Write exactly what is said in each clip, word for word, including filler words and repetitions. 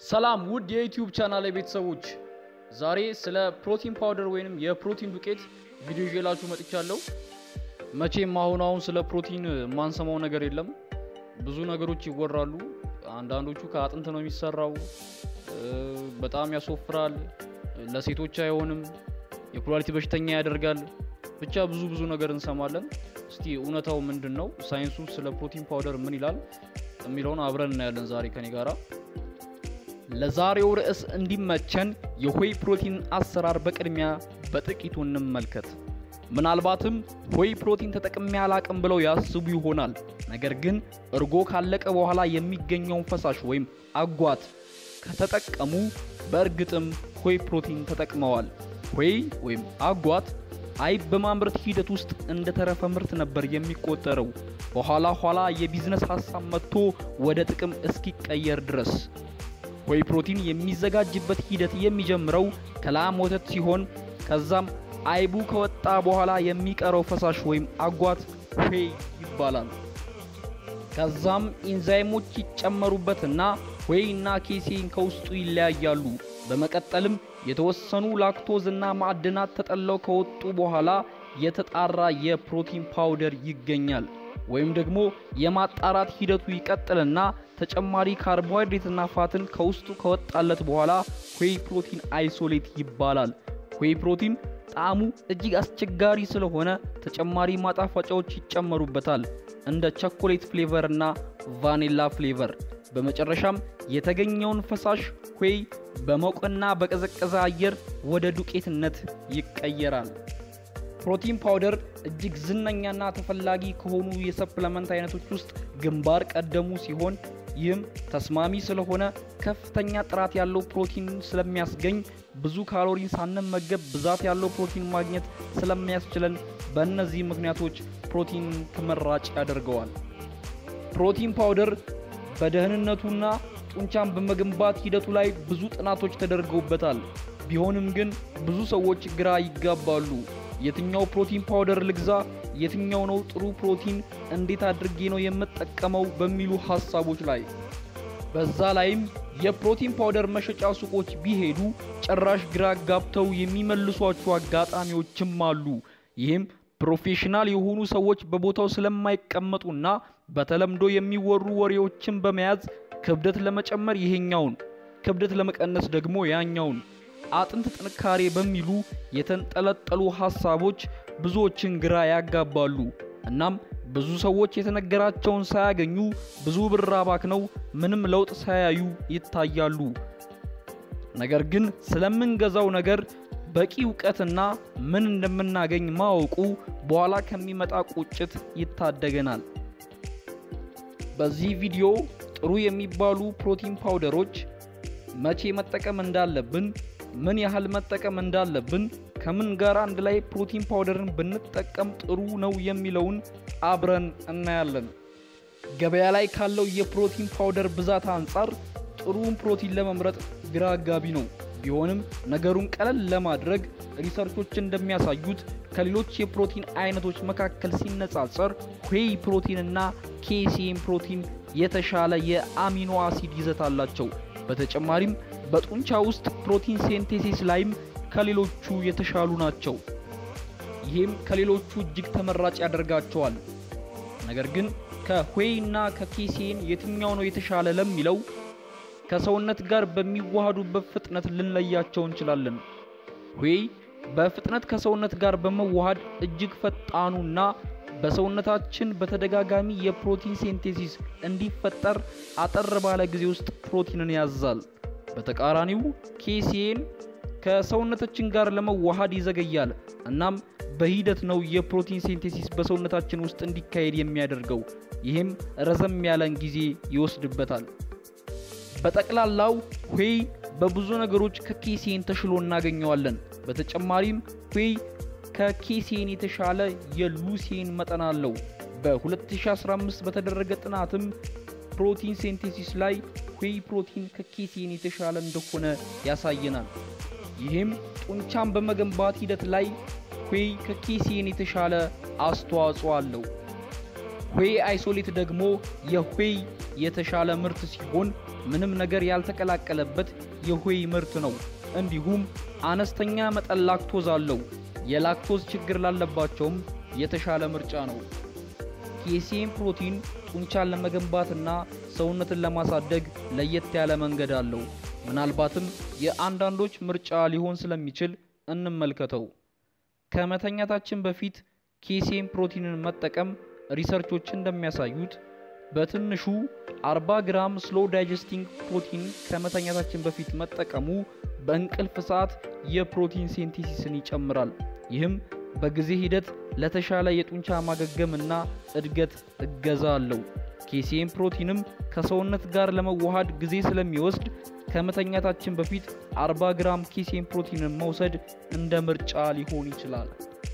ሰላም ውድ የዩቲዩብ ቻናል ቤተሰቦች ዛሬ ስለ ፕሮቲን ፓውደር ወይንም የፕሮቲን ዱቄት ቪዲዮ ይዤላችሁ መጥቻለሁ። መቼም አሁን አሁን ስለ ፕሮቲን ማንሰማው ነገር የለም። ብዙ ነገሮች ይወራሉ። አንዳንዶቹ ከአጥንት ነው የሚሰራው፣ በጣም ያስወፍራል፣ ለሴቶች አይሆንም፣ የኩላሊት በሽተኛ ያደርጋል። ብቻ ብዙ ብዙ ነገር እንሰማለን። እስቲ እውነታው ምንድነው? ሳይንሱ ስለ ፕሮቲን ፓውደር ምን ይላል የሚለውን አብረን እናያለን ዛሬ ከኔ ጋራ። ለዛሬው ርዕስ እንዲመቸን የሆይ ፕሮቲን አሰራር በቅድሚያ በጥቂቱ እንመልከት። ምናልባትም ሆይ ፕሮቲን ተጠቅሜ አላቅም ብለው ያስቡ ይሆናል። ነገር ግን እርጎ ካለቀ በኋላ የሚገኘውን ፈሳሽ ወይም አጓት ከተጠቀሙ በእርግጥም ሆይ ፕሮቲን ተጠቅመዋል። ሆይ ወይም አጓት አይብ በማምረት ሂደት ውስጥ እንደ ተረፈ ምርት ነበር የሚቆጠረው፣ በኋላ ኋላ የቢዝነስ ሐሳብ መጥቶ ወደ ጥቅም እስኪቀየር ድረስ። ሆይ ፕሮቲን የሚዘጋጅበት ሂደት የሚጀምረው ከላም ወተት ሲሆን ከዛም አይቡ ከወጣ በኋላ የሚቀረው ፈሳሽ ወይም አጓት ሆይ ይባላል። ከዛም ኢንዛይሞች ይጨመሩበትና ሆይና ኬሲን ከውስጡ ይለያያሉ። በመቀጠልም የተወሰኑ ላክቶዝ እና ማዕድናት ተጠለው ከወጡ በኋላ የተጣራ የፕሮቲን ፓውደር ይገኛል። ወይም ደግሞ የማጣራት ሂደቱ ይቀጥልና ተጨማሪ ካርቦሃይድሬት እና ፋትን ከውስጡ ከወጣለት በኋላ ሆይ ፕሮቲን አይሶሌት ይባላል። ሆይ ፕሮቲን ጣዕሙ እጅግ አስቸጋሪ ስለሆነ ተጨማሪ ማጣፈጫዎች ይጨመሩበታል፣ እንደ ቸኮሌት ፍሌቨር እና ቫኒላ ፍሌቨር። በመጨረሻም የተገኘውን ፈሳሽ ሆይ በሞቅና በቀዘቀዘ አየር ወደ ዱቄትነት ይቀየራል። ፕሮቲን ፓውደር እጅግ ዝነኛና ተፈላጊ ከሆኑ የሰፕሊመንት አይነቶች ውስጥ ግንባር ቀደሙ ሲሆን ይህም ተስማሚ ስለሆነ ከፍተኛ ጥራት ያለው ፕሮቲን ስለሚያስገኝ ብዙ ካሎሪን ሳንመገብ ብዛት ያለው ፕሮቲን ማግኘት ስለሚያስችለን በእነዚህ ምክንያቶች ፕሮቲን ተመራጭ ያደርገዋል። ፕሮቲን ፓውደር በደህንነቱና ጡንቻን በመገንባት ሂደቱ ላይ ብዙ ጥናቶች ተደርገውበታል። ቢሆንም ግን ብዙ ሰዎች ግራ ይጋባሉ። የትኛው ፕሮቲን ፓውደር ልግዛ? የትኛው ነው ጥሩ ፕሮቲን? እንዴት አድርጌ ነው የምጠቀመው? በሚሉ ሐሳቦች ላይ በዛ ላይም የፕሮቲን ፓውደር መሸጫ ሱቆች ቢሄዱ ጭራሽ ግራ ጋብተው የሚመልሷቸው አጋጣሚዎችም አሉ። ይህም ፕሮፌሽናል የሆኑ ሰዎች በቦታው ስለማይቀመጡና በተለምዶ የሚወሩ ወሬዎችን በመያዝ ክብደት ለመጨመር ይሄኛውን፣ ክብደት ለመቀነስ ደግሞ ያኛውን፣ አጥንት ጥንካሬ በሚሉ የተንጠለጠሉ ሐሳቦች ብዙዎችን ግራ ያጋባሉ። እናም ብዙ ሰዎች የተነገራቸውን ሳያገኙ ብዙ ብር አባክነው ምንም ለውጥ ሳያዩ ይታያሉ። ነገር ግን ስለምንገዛው ነገር በቂ ዕውቀትና ምን እንደምናገኝ ማወቁ በኋላ ከሚመጣ ቁጭት ይታደገናል። በዚህ ቪዲዮ ጥሩ የሚባሉ ፕሮቲን ፓውደሮች መቼ መጠቀም እንዳለብን፣ ምን ያህል መጠቀም እንዳለብን፣ ከምን ጋር አንድ ላይ ፕሮቲን ፓውደርን ብንጠቀም ጥሩ ነው የሚለውን አብረን እናያለን። ገበያ ላይ ካለው የፕሮቲን ፓውደር ብዛት አንፃር ጥሩን ፕሮቲን ለመምረጥ ግራ አጋቢ ነው። ቢሆንም ነገሩን ቀለል ለማድረግ ሪሰርቾች እንደሚያሳዩት ከሌሎች የፕሮቲን አይነቶች መካከል ሲነጻጸር ሆይ ፕሮቲን እና ኬሲን ፕሮቲን የተሻለ የአሚኖ አሲድ ይዘት አላቸው። በተጨማሪም በጡንቻ ውስጥ ፕሮቲን ሲንቴሲስ ላይም ከሌሎቹ የተሻሉ ናቸው። ይሄም ከሌሎቹ እጅግ ተመራጭ ያደርጋቸዋል። ነገር ግን ከሆይና ከኬሲን የትኛው ነው የተሻለ ለሚለው ከሰውነት ጋር በሚዋሃዱበት ፍጥነት ልንለያቸው እንችላለን። ሆይ በፍጥነት ከሰውነት ጋር በመዋሃድ እጅግ ፈጣኑና በሰውነታችን በተደጋጋሚ የፕሮቲን ሲንቴሲስ እንዲፈጠር አጠር ባለ ጊዜ ውስጥ ፕሮቲንን ያዛል። በተቃራኒው ኬሲን ከሰውነታችን ጋር ለመዋሃድ ይዘገያል። እናም በሂደት ነው የፕሮቲን ሲንቴሲስ በሰውነታችን ውስጥ እንዲካሄድ የሚያደርገው። ይህም ረዘም ያለን ጊዜ ይወስድበታል። በጠቅላላው ሆይ በብዙ ነገሮች ከኬሲን ተሽሎ እናገኘዋለን። በተጨማሪም ሆይ ከኬሲን የተሻለ የሉሲን መጠን አለው። በ2015 በተደረገ ጥናትም ፕሮቲን ሲንቴሲስ ላይ ሆይ ፕሮቲን ከኬሲን የተሻለ እንደሆነ ያሳየናል። ይህም ጡንቻን በመገንባት ሂደት ላይ ሆይ ከኬሲን የተሻለ አስተዋጽኦ አለው። ሆይ አይሶሌት ደግሞ የሆይ የተሻለ ምርት ሲሆን ምንም ነገር ያልተቀላቀለበት የሆይ ምርት ነው። እንዲሁም አነስተኛ መጠን ላክቶዝ አለው። የላክቶዝ ችግር ላለባቸውም የተሻለ ምርጫ ነው። ኬሲኤም ፕሮቲን ጡንቻን ለመገንባትና ሰውነትን ለማሳደግ ለየት ያለ መንገድ አለው። ምናልባትም የአንዳንዶች ምርጫ ሊሆን ስለሚችል እንመልከተው። ከመተኛታችን በፊት ኬሲኤም ፕሮቲንን መጠቀም ሪሰርቾች እንደሚያሳዩት በትንሹ አርባ ግራም ስሎ ዳይጀስቲንግ ፕሮቲን ከመተኛታችን በፊት መጠቀሙ በእንቅልፍ ሰዓት የፕሮቲን ሲንቴሲስን ይጨምራል። ይህም በጊዜ ሂደት ለተሻለ የጡንቻ ማገገምና እድገት እገዛ አለው። ኬሲኤም ፕሮቲንም ከሰውነት ጋር ለመዋሃድ ጊዜ ስለሚወስድ ከመተኛታችን በፊት አርባ ግራም ኬሲኤም ፕሮቲንን መውሰድ እንደ ምርጫ ሊሆን ይችላል።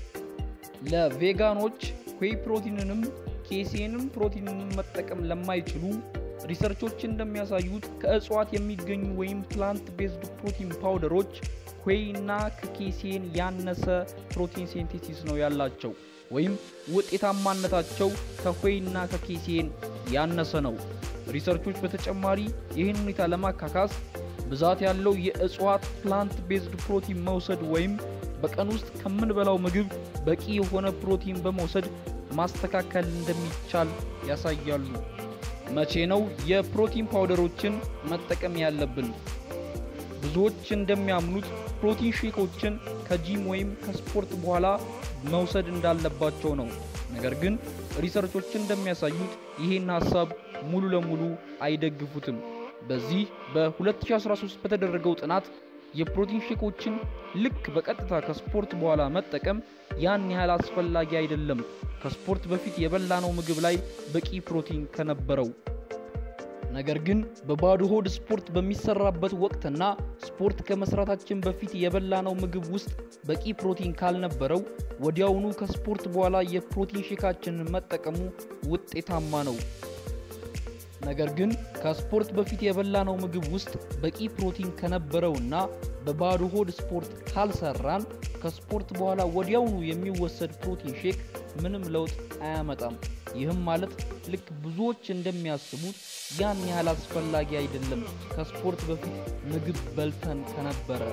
ለቬጋኖች ዌይ ፕሮቲንንም ኬሲኤም ፕሮቲንንም መጠቀም ለማይችሉ ሪሰርቾች እንደሚያሳዩት ከእጽዋት የሚገኙ ወይም ፕላንት ቤዝድ ፕሮቲን ፓውደሮች ዌይ እና ከኬሲኤም ያነሰ ፕሮቲን ሲንቴሲስ ነው ያላቸው ወይም ውጤታማነታቸው ከዌይ እና ከኬሲኤም ያነሰ ነው። ሪሰርቾች በተጨማሪ ይህን ሁኔታ ለማካካስ ብዛት ያለው የእጽዋት ፕላንት ቤዝድ ፕሮቲን መውሰድ ወይም በቀን ውስጥ ከምንበላው ምግብ በቂ የሆነ ፕሮቲን በመውሰድ ማስተካከል እንደሚቻል ያሳያሉ። መቼ ነው የፕሮቲን ፓውደሮችን መጠቀም ያለብን? ብዙዎች እንደሚያምኑት ፕሮቲን ሼኮችን ከጂም ወይም ከስፖርት በኋላ መውሰድ እንዳለባቸው ነው። ነገር ግን ሪሰርቾች እንደሚያሳዩት ይሄን ሐሳብ ሙሉ ለሙሉ አይደግፉትም። በዚህ በ2013 በተደረገው ጥናት የፕሮቲን ሼኮችን ልክ በቀጥታ ከስፖርት በኋላ መጠቀም ያን ያህል አስፈላጊ አይደለም ከስፖርት በፊት የበላነው ምግብ ላይ በቂ ፕሮቲን ከነበረው። ነገር ግን በባዶ ሆድ ስፖርት በሚሰራበት ወቅትና ስፖርት ከመስራታችን በፊት የበላነው ምግብ ውስጥ በቂ ፕሮቲን ካልነበረው ወዲያውኑ ከስፖርት በኋላ የፕሮቲን ሼካችንን መጠቀሙ ውጤታማ ነው። ነገር ግን ከስፖርት በፊት የበላነው ምግብ ውስጥ በቂ ፕሮቲን ከነበረውና በባዶ ሆድ ስፖርት ካልሰራን ከስፖርት በኋላ ወዲያውኑ የሚወሰድ ፕሮቲን ሼክ ምንም ለውጥ አያመጣም። ይህም ማለት ልክ ብዙዎች እንደሚያስቡት ያን ያህል አስፈላጊ አይደለም ከስፖርት በፊት ምግብ በልተን ከነበረ።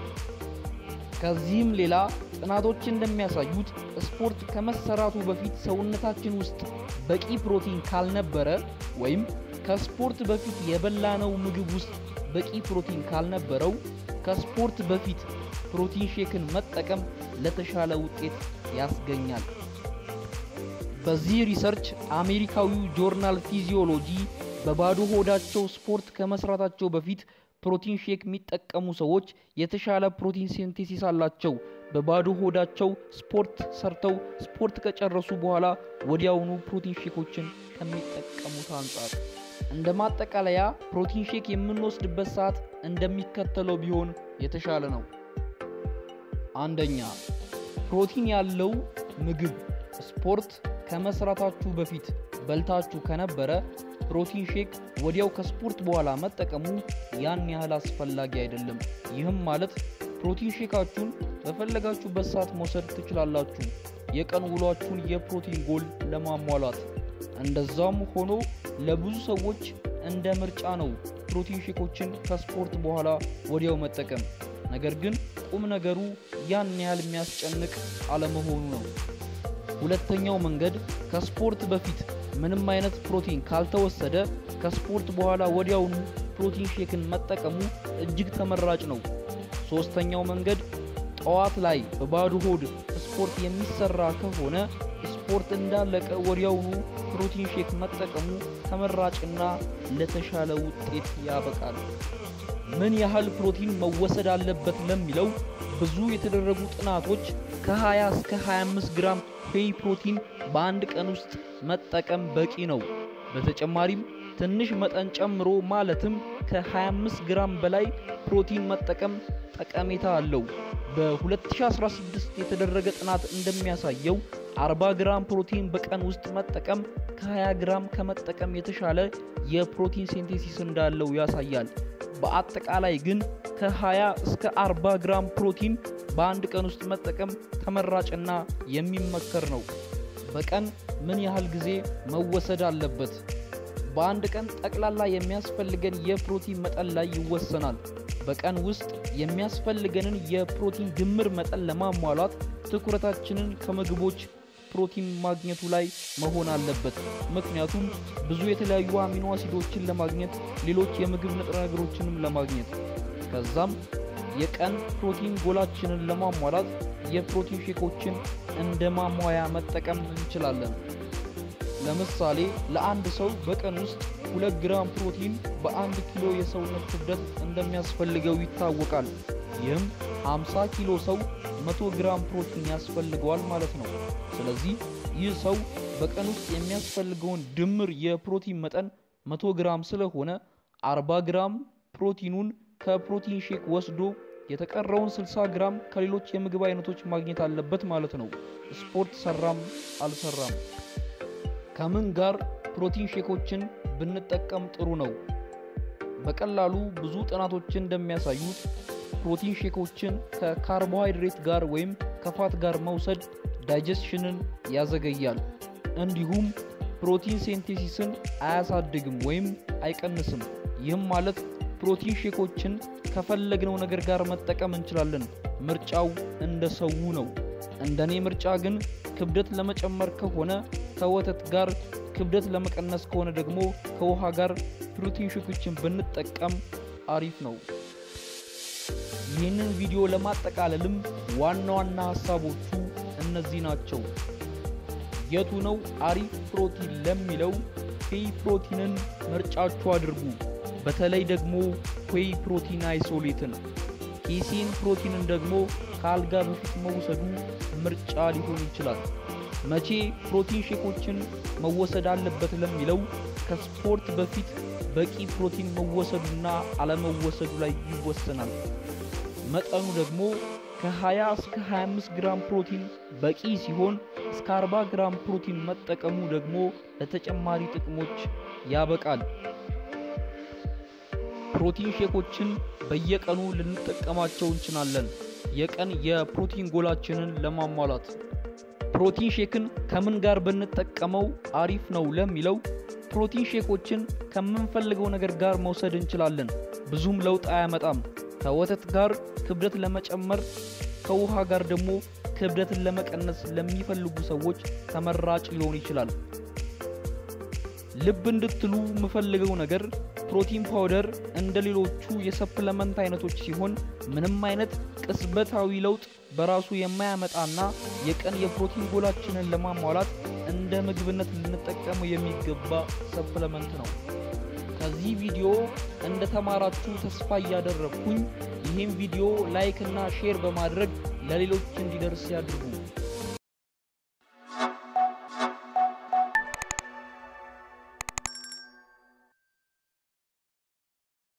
ከዚህም ሌላ ጥናቶች እንደሚያሳዩት ስፖርት ከመሰራቱ በፊት ሰውነታችን ውስጥ በቂ ፕሮቲን ካልነበረ ወይም ከስፖርት በፊት የበላነው ምግብ ውስጥ በቂ ፕሮቲን ካልነበረው ከስፖርት በፊት ፕሮቲን ሼክን መጠቀም ለተሻለ ውጤት ያስገኛል። በዚህ ሪሰርች አሜሪካዊው ጆርናል ፊዚዮሎጂ በባዶ ሆዳቸው ስፖርት ከመስራታቸው በፊት ፕሮቲን ሼክ የሚጠቀሙ ሰዎች የተሻለ ፕሮቲን ሲንቴሲስ አላቸው በባዶ ሆዳቸው ስፖርት ሰርተው ስፖርት ከጨረሱ በኋላ ወዲያውኑ ፕሮቲን ሼኮችን ከሚጠቀሙት አንፃር። እንደ ማጠቃለያ ፕሮቲን ሼክ የምንወስድበት ሰዓት እንደሚከተለው ቢሆን የተሻለ ነው። አንደኛ፣ ፕሮቲን ያለው ምግብ ስፖርት ከመስራታችሁ በፊት በልታችሁ ከነበረ ፕሮቲን ሼክ ወዲያው ከስፖርት በኋላ መጠቀሙ ያን ያህል አስፈላጊ አይደለም። ይህም ማለት ፕሮቲን ሼካችሁን በፈለጋችሁበት ሰዓት መውሰድ ትችላላችሁ የቀን ውሏችሁን የፕሮቲን ጎል ለማሟላት። እንደዛም ሆኖ ለብዙ ሰዎች እንደ ምርጫ ነው ፕሮቲን ሼኮችን ከስፖርት በኋላ ወዲያው መጠቀም። ነገር ግን ቁም ነገሩ ያን ያህል የሚያስጨንቅ አለመሆኑ ነው። ሁለተኛው መንገድ ከስፖርት በፊት ምንም አይነት ፕሮቲን ካልተወሰደ ከስፖርት በኋላ ወዲያውኑ ፕሮቲን ሼክን መጠቀሙ እጅግ ተመራጭ ነው። ሶስተኛው መንገድ ጠዋት ላይ በባዶ ሆድ ስፖርት የሚሰራ ከሆነ ስፖርት እንዳለቀ ወዲያውኑ ፕሮቲን ሼክ መጠቀሙ ተመራጭና ለተሻለ ውጤት ያበቃል። ምን ያህል ፕሮቲን መወሰድ አለበት ለሚለው ብዙ የተደረጉ ጥናቶች ከ20 እስከ ሃያ አምስት ግራም ዌይ ፕሮቲን በአንድ ቀን ውስጥ መጠቀም በቂ ነው። በተጨማሪም ትንሽ መጠን ጨምሮ ማለትም ከ25 ግራም በላይ ፕሮቲን መጠቀም ጠቀሜታ አለው። በ2016 የተደረገ ጥናት እንደሚያሳየው አርባ ግራም ፕሮቲን በቀን ውስጥ መጠቀም ከ20 ግራም ከመጠቀም የተሻለ የፕሮቲን ሲንቴሲስ እንዳለው ያሳያል። በአጠቃላይ ግን ከ20 እስከ አርባ ግራም ፕሮቲን በአንድ ቀን ውስጥ መጠቀም ተመራጭና የሚመከር ነው። በቀን ምን ያህል ጊዜ መወሰድ አለበት? በአንድ ቀን ጠቅላላ የሚያስፈልገን የፕሮቲን መጠን ላይ ይወሰናል። በቀን ውስጥ የሚያስፈልገንን የፕሮቲን ድምር መጠን ለማሟላት ትኩረታችንን ከምግቦች ፕሮቲን ማግኘቱ ላይ መሆን አለበት። ምክንያቱም ብዙ የተለያዩ አሚኖ አሲዶችን ለማግኘት ሌሎች የምግብ ንጥረ ነገሮችንም ለማግኘት ከዛም የቀን ፕሮቲን ጎላችንን ለማሟላት የፕሮቲን ሼኮችን እንደ ማሟያ መጠቀም እንችላለን። ለምሳሌ ለአንድ ሰው በቀን ውስጥ ሁለት ግራም ፕሮቲን በአንድ ኪሎ የሰውነት ክብደት እንደሚያስፈልገው ይታወቃል። ይህም ሃምሳ ኪሎ ሰው መቶ ግራም ፕሮቲን ያስፈልገዋል ማለት ነው። ስለዚህ ይህ ሰው በቀን ውስጥ የሚያስፈልገውን ድምር የፕሮቲን መጠን መቶ ግራም ስለሆነ አርባ ግራም ፕሮቲኑን ከፕሮቲን ሼክ ወስዶ የተቀረውን ስልሳ ግራም ከሌሎች የምግብ አይነቶች ማግኘት አለበት ማለት ነው። ስፖርት ሰራም አልሰራም። ከምን ጋር ፕሮቲን ሼኮችን ብንጠቀም ጥሩ ነው? በቀላሉ ብዙ ጥናቶችን እንደሚያሳዩት ፕሮቲን ሼኮችን ከካርቦሃይድሬት ጋር ወይም ከፋት ጋር መውሰድ ዳይጀስሽንን ያዘገያል። እንዲሁም ፕሮቲን ሴንቴሲስን አያሳድግም ወይም አይቀንስም። ይህም ማለት ፕሮቲን ሼኮችን ከፈለግነው ነገር ጋር መጠቀም እንችላለን። ምርጫው እንደ ሰው ነው። እንደኔ ምርጫ ግን ክብደት ለመጨመር ከሆነ ከወተት ጋር፣ ክብደት ለመቀነስ ከሆነ ደግሞ ከውሃ ጋር ፕሮቲን ሼኮችን ብንጠቀም አሪፍ ነው። ይህንን ቪዲዮ ለማጠቃለልም ዋና ዋና ሐሳቦቹ እነዚህ ናቸው። የቱ ነው አሪፍ ፕሮቲን ለሚለው ዌይ ፕሮቲንን ምርጫችሁ አድርጉ። በተለይ ደግሞ ዌይ ፕሮቲን አይሶሌትን። ኬሲን ፕሮቲንን ደግሞ ከአልጋ በፊት መውሰዱ ምርጫ ሊሆን ይችላል። መቼ ፕሮቲን ሼኮችን መወሰድ አለበት ለሚለው ከስፖርት በፊት በቂ ፕሮቲን መወሰዱና አለመወሰዱ ላይ ይወሰናል። መጠኑ ደግሞ ከሃያ እስከ ሃያ አምስት ግራም ፕሮቲን በቂ ሲሆን እስከ አርባ ግራም ፕሮቲን መጠቀሙ ደግሞ ለተጨማሪ ጥቅሞች ያበቃል። ፕሮቲን ሼኮችን በየቀኑ ልንጠቀማቸው እንችላለን የቀን የፕሮቲን ጎላችንን ለማሟላት። ፕሮቲን ሼክን ከምን ጋር ብንጠቀመው አሪፍ ነው ለሚለው ፕሮቲን ሼኮችን ከምንፈልገው ነገር ጋር መውሰድ እንችላለን። ብዙም ለውጥ አያመጣም። ከወተት ጋር ክብደት ለመጨመር፣ ከውሃ ጋር ደግሞ ክብደትን ለመቀነስ ለሚፈልጉ ሰዎች ተመራጭ ሊሆን ይችላል። ልብ እንድትሉ የምፈልገው ነገር ፕሮቲን ፓውደር እንደሌሎቹ የሰፕሊመንት አይነቶች ሲሆን ምንም አይነት ቅጽበታዊ ለውጥ በራሱ የማያመጣና የቀን የፕሮቲን ጎላችንን ለማሟላት እንደ ምግብነት ልንጠቀመው የሚገባ ሰፕሊመንት ነው። ከዚህ ቪዲዮ እንደተማራችሁ ተስፋ እያደረኩኝ ይህን ቪዲዮ ላይክ እና ሼር በማድረግ ለሌሎች እንዲደርስ ያድርጉ።